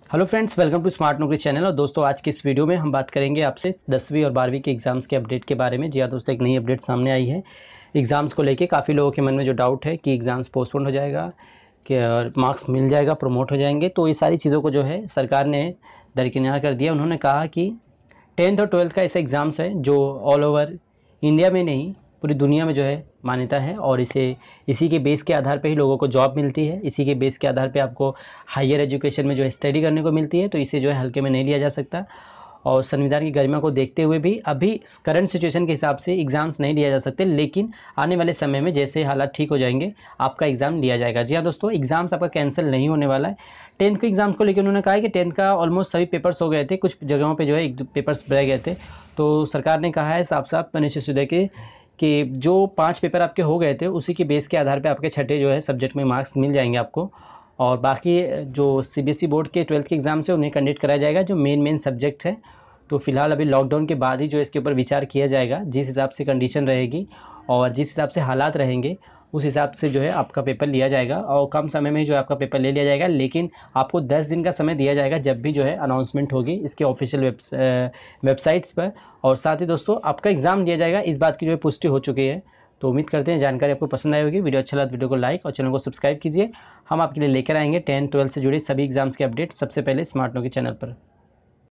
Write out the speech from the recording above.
Hello friends, welcome to smart Naukri channel. और दोस्तों, आज की इस वीडियो में हम बात करेंगे आपसे 10वीं और 12वीं के एग्ज़ाम्स के अपडेट के बारे में। जी हाँ दोस्तों, एक नई अपडेट सामने आई है एग्ज़ाम्स को लेके। काफ़ी लोगों के मन में जो डाउट है कि एग्ज़ाम्स पोस्टपोन हो जाएगा, कि मार्क्स मिल जाएगा, प्रमोट हो जाएंगे, तो ये सारी चीज़ों को जो है सरकार ने दरकिनार कर दिया। उन्होंने कहा कि 10th और 12th का ऐसा एग्ज़ाम्स है जो ऑल ओवर इंडिया में नहीं, पूरी दुनिया में जो है मान्यता है, और इसी के बेस के आधार पे ही लोगों को जॉब मिलती है। इसी के बेस के आधार पे आपको हायर एजुकेशन में जो है स्टडी करने को मिलती है, तो इसे जो है हल्के में नहीं लिया जा सकता। और संविधान की गरिमा को देखते हुए भी अभी करंट सिचुएशन के हिसाब से एग्ज़ाम्स नहीं लिया जा सकते, लेकिन आने वाले समय में जैसे हालात ठीक हो जाएंगे आपका एग्ज़ाम लिया जाएगा। जी हाँ दोस्तों, एग्ज़ाम्स आपका कैंसिल नहीं होने वाला है। 10th के एग्ज़ाम्स को लेकर उन्होंने कहा है कि 10th का ऑलमोस्ट सभी पेपर्स हो गए थे, कुछ जगहों पे जो है एक दो पेपर्स रह गए थे। तो सरकार ने कहा है साफ साफ निश्चित सीधे कि जो 5 पेपर आपके हो गए थे उसी के बेस के आधार पे आपके छठे जो है सब्जेक्ट में मार्क्स मिल जाएंगे आपको। और बाकी जो सीबीएसई बोर्ड के 12th के एग्ज़ाम्स है उन्हें कंडक्ट कराया जाएगा, जो मेन सब्जेक्ट है। तो फिलहाल अभी लॉकडाउन के बाद ही जो इसके ऊपर विचार किया जाएगा, जिस हिसाब से कंडीशन रहेगी और जिस हिसाब से हालात रहेंगे उस हिसाब से जो है आपका पेपर लिया जाएगा, और कम समय में जो है आपका पेपर ले लिया जाएगा। लेकिन आपको 10 दिन का समय दिया जाएगा जब भी जो है अनाउंसमेंट होगी इसके ऑफिशियल वेबसाइट्स पर। और साथ ही दोस्तों, आपका एग्ज़ाम लिया जाएगा, इस बात की जो है पुष्टि हो चुकी है। तो उम्मीद करते हैं जानकारी आपको पसंद आई होगी। वीडियो अच्छा लगा वीडियो को लाइक और चैनल को सब्सक्राइब कीजिए। हम आपके लिए लेकर आएंगे 10th 12th से जुड़े सभी एग्जाम्स के अपडेट सबसे पहले स्मार्ट नौकरी चैनल पर।